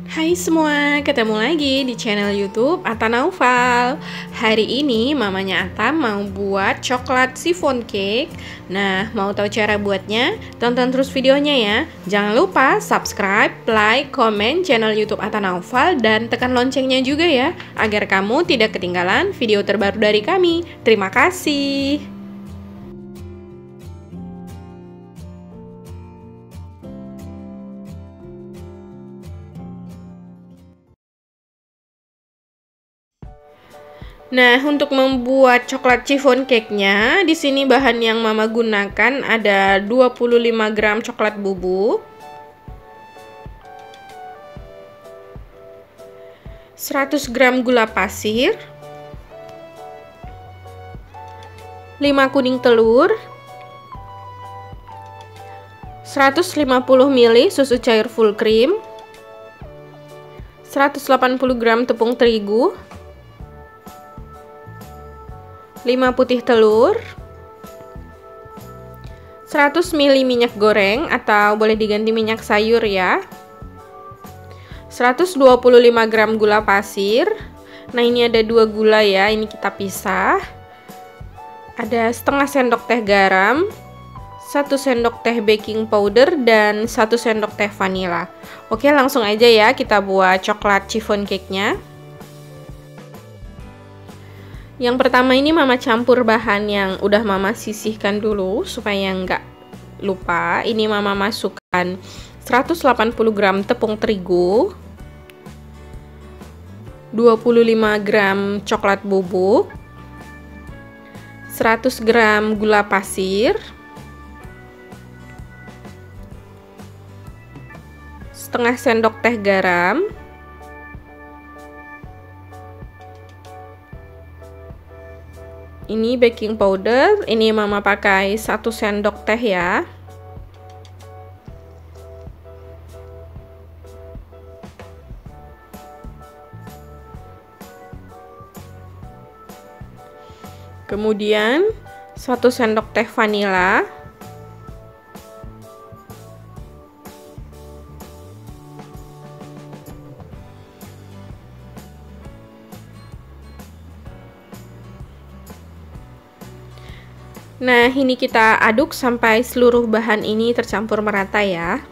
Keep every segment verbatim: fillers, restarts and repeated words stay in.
Hai semua, ketemu lagi di channel YouTube Atta Naufal. Hari ini mamanya Atta mau buat coklat chiffon cake. Nah, mau tahu cara buatnya? Tonton terus videonya ya. Jangan lupa subscribe, like, komen channel YouTube Atta Naufal dan tekan loncengnya juga ya, agar kamu tidak ketinggalan video terbaru dari kami. Terima kasih. Nah, untuk membuat coklat chiffon cake-nya, di sini bahan yang Mama gunakan ada dua puluh lima gram coklat bubuk, seratus gram gula pasir, lima kuning telur, seratus lima puluh mililiter susu cair full cream, seratus delapan puluh gram tepung terigu, lima putih telur, seratus mililiter minyak goreng atau boleh diganti minyak sayur ya, seratus dua puluh lima gram gula pasir. Nah, ini ada dua gula ya, ini kita pisah. Ada setengah sendok teh garam, satu sendok teh baking powder, dan satu sendok teh vanila. Oke, langsung aja ya kita buat coklat chiffon cake-nya. Yang pertama ini Mama campur bahan yang udah Mama sisihkan dulu supaya nggak lupa. Ini Mama masukkan seratus delapan puluh gram tepung terigu, dua puluh lima gram coklat bubuk, seratus gram gula pasir, setengah sendok teh garam, ini baking powder, ini Mama pakai satu sendok teh ya. Kemudian satu sendok teh vanila. Nah, ini kita aduk sampai seluruh bahan ini tercampur merata ya.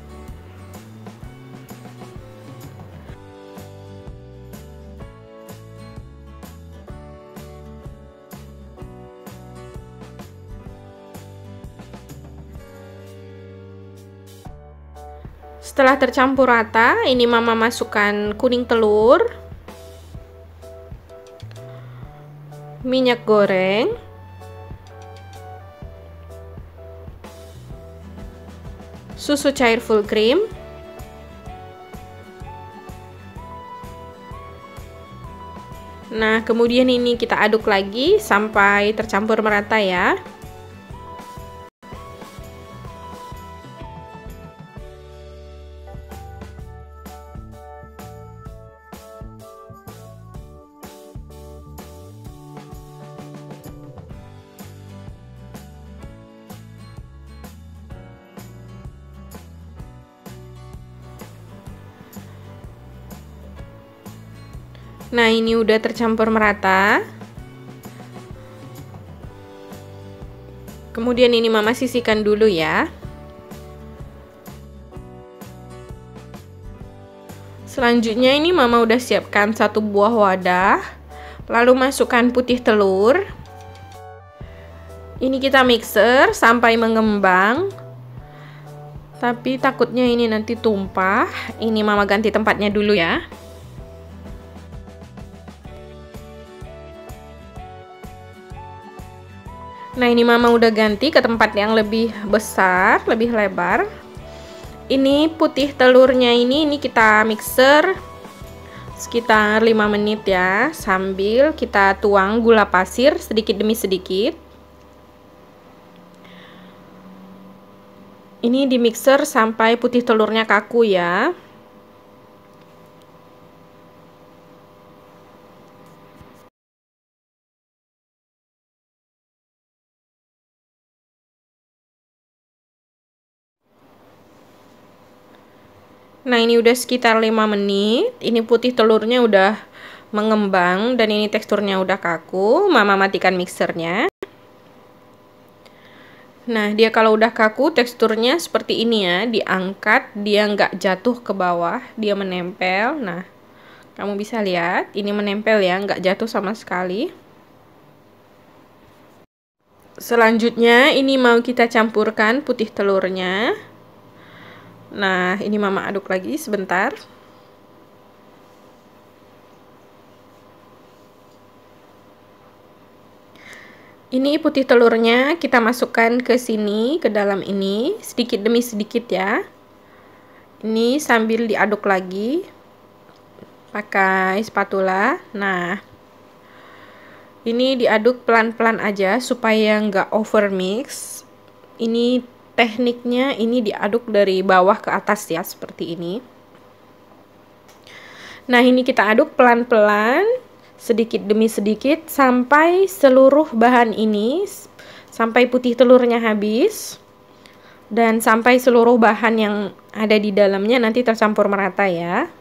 Setelah tercampur rata, ini Mama masukkan kuning telur, minyak goreng, susu cair full cream, nah kemudian ini kita aduk lagi sampai tercampur merata ya. Nah, ini udah tercampur merata. Kemudian ini Mama sisihkan dulu ya. Selanjutnya ini Mama udah siapkan satu buah wadah. Lalu masukkan putih telur. Ini kita mixer sampai mengembang. Tapi takutnya ini nanti tumpah. Ini Mama ganti tempatnya dulu ya. Nah, ini Mama udah ganti ke tempat yang lebih besar, lebih lebar. Ini putih telurnya ini ini kita mixer sekitar lima menit ya, sambil kita tuang gula pasir sedikit demi sedikit. Ini di mixer sampai putih telurnya kaku ya. Nah, ini udah sekitar lima menit. Ini putih telurnya udah mengembang dan ini teksturnya udah kaku. Mama matikan mixernya. Nah, dia kalau udah kaku teksturnya seperti ini ya. Diangkat, dia nggak jatuh ke bawah, dia menempel. Nah, kamu bisa lihat, ini menempel ya, nggak jatuh sama sekali. Selanjutnya, ini mau kita campurkan putih telurnya. Nah, ini mama aduk lagi sebentar. Ini putih telurnya kita masukkan ke sini, ke dalam ini, sedikit demi sedikit ya. Ini sambil diaduk lagi pakai spatula. Nah, ini diaduk pelan-pelan aja supaya nggak over mix. Ini tekniknya, ini diaduk dari bawah ke atas ya, seperti ini. Nah, ini kita aduk pelan-pelan, sedikit demi sedikit sampai seluruh bahan ini, sampai putih telurnya habis dan sampai seluruh bahan yang ada di dalamnya nanti tercampur merata ya.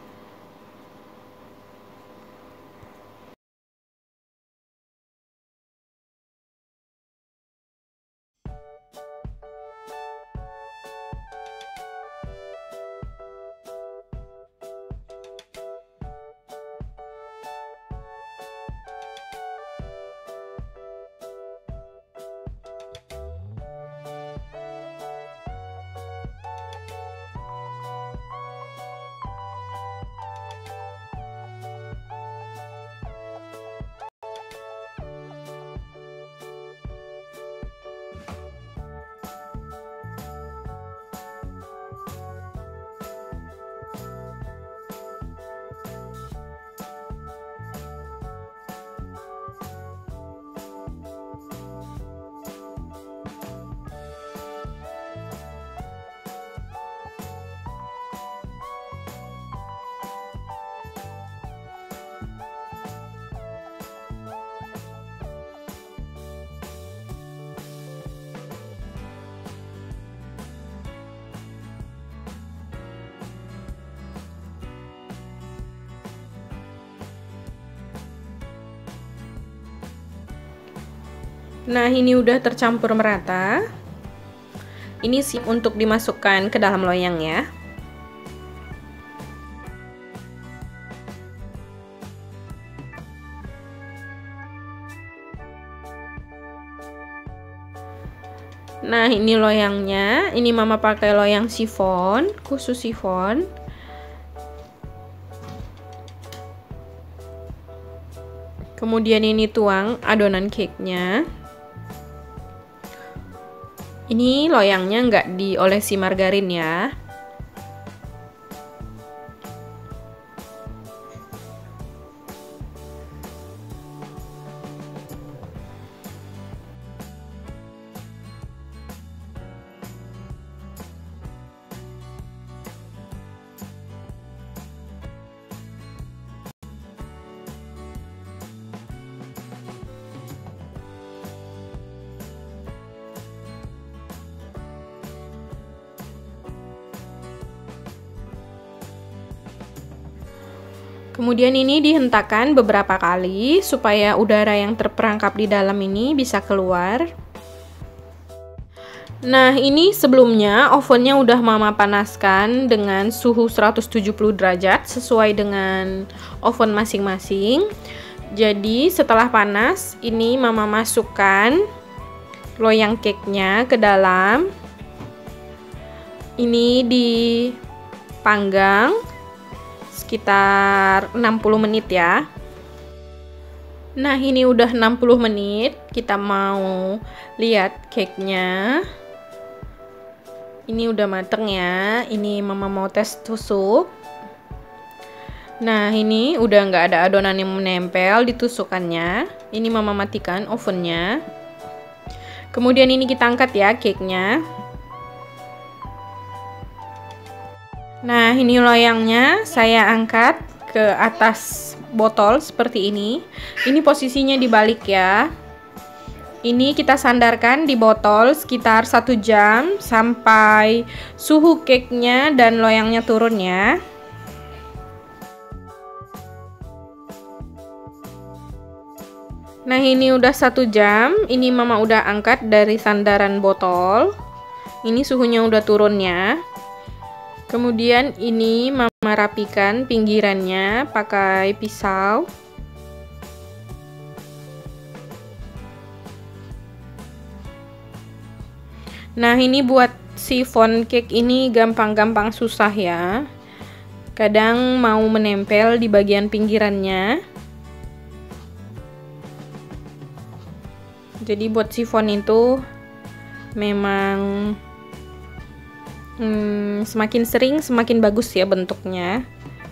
Nah, ini udah tercampur merata. Ini siap untuk dimasukkan ke dalam loyang ya. Nah, ini loyangnya. Ini mama pakai loyang sifon, khusus sifon. Kemudian ini tuang adonan cake-nya. Ini loyangnya nggak diolesi margarin ya. Kemudian ini dihentakkan beberapa kali supaya udara yang terperangkap di dalam ini bisa keluar. Nah, ini sebelumnya ovennya udah mama panaskan dengan suhu seratus tujuh puluh derajat sesuai dengan oven masing-masing. Jadi setelah panas, ini mama masukkan loyang cake-nya ke dalam. Ini dipanggang sekitar enam puluh menit ya. Nah, ini udah enam puluh menit. Kita mau lihat cake-nya. Ini udah mateng ya. Ini mama mau tes tusuk. Nah, ini udah nggak ada adonan yang menempel di tusukannya. Ini mama matikan ovennya. Kemudian ini kita angkat ya cake-nya. Nah, ini loyangnya saya angkat ke atas botol seperti ini. Ini posisinya dibalik ya. Ini kita sandarkan di botol sekitar satu jam sampai suhu cake-nya dan loyangnya turun ya. Nah, ini udah satu jam. Ini mama udah angkat dari sandaran botol. Ini suhunya udah turun ya. Kemudian ini mama rapikan pinggirannya pakai pisau. Nah, ini buat chiffon cake ini gampang-gampang susah ya. Kadang mau menempel di bagian pinggirannya. Jadi buat chiffon itu memang hmm, semakin sering semakin bagus ya bentuknya.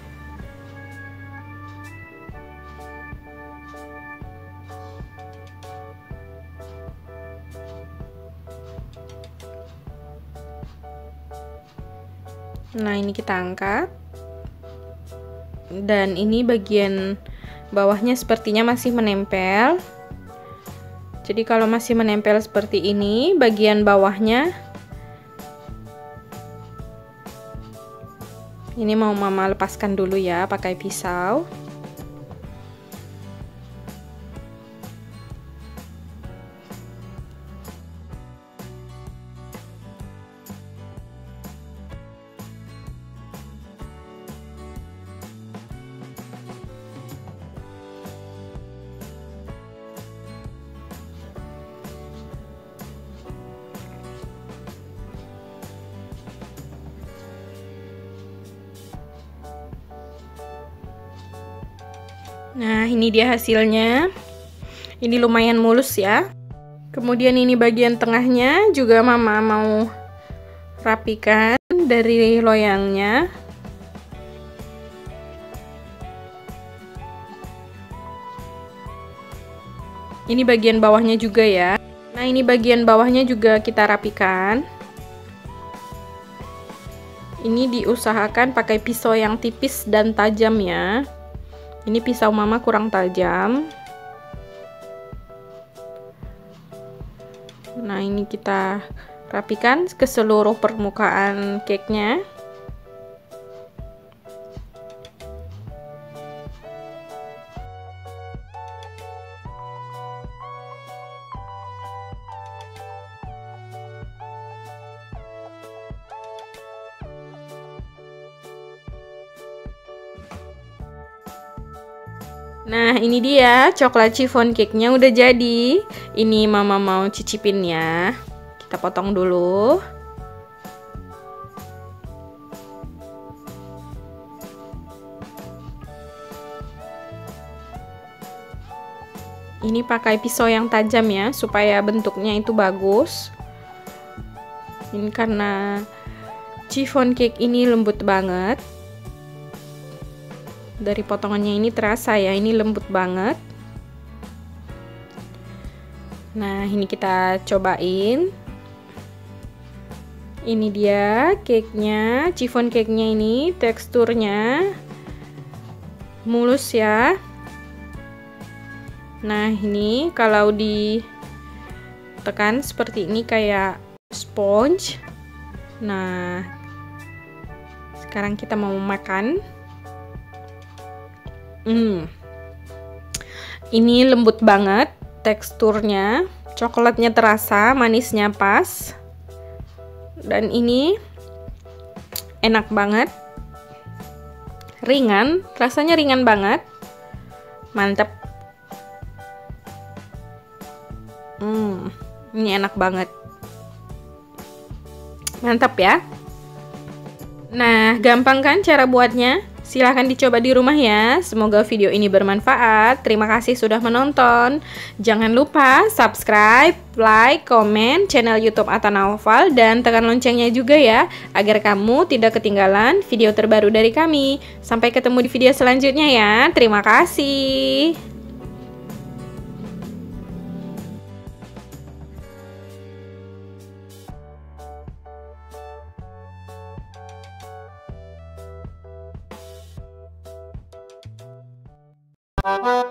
Nah, ini kita angkat. Dan ini bagian bawahnya sepertinya masih menempel. Jadi kalau masih menempel seperti ini, bagian bawahnya ini mau mama lepaskan dulu ya pakai pisau. Nah, ini dia hasilnya. Ini lumayan mulus ya. Kemudian ini bagian tengahnya juga mama mau rapikan dari loyangnya. Ini bagian bawahnya juga ya. Nah, ini bagian bawahnya juga kita rapikan. Ini diusahakan pakai pisau yang tipis dan tajam ya. Ini pisau mama kurang tajam. Nah, ini kita rapikan ke seluruh permukaan cake-nya. Nah, ini dia coklat chiffon cake-nya udah jadi. Ini mama mau cicipin ya. Kita potong dulu. Ini pakai pisau yang tajam ya, supaya bentuknya itu bagus. Ini karena chiffon cake ini lembut banget. Dari potongannya ini terasa ya, ini lembut banget. Nah, ini kita cobain. Ini dia cake-nya, chiffon cake-nya ini teksturnya mulus ya. Nah, ini kalau ditekan seperti ini kayak sponge. Nah, sekarang kita mau makan. Hmm. Ini lembut banget teksturnya, coklatnya terasa, manisnya pas. Dan ini enak banget. Ringan, rasanya ringan banget. Mantap. Hmm, ini enak banget. Mantap ya. Nah, gampang kan cara buatnya? Silahkan dicoba di rumah ya. Semoga video ini bermanfaat. Terima kasih sudah menonton. Jangan lupa subscribe, like, komen channel YouTube Atanaufal dan tekan loncengnya juga ya, agar kamu tidak ketinggalan video terbaru dari kami. Sampai ketemu di video selanjutnya ya. Terima kasih. Thank you.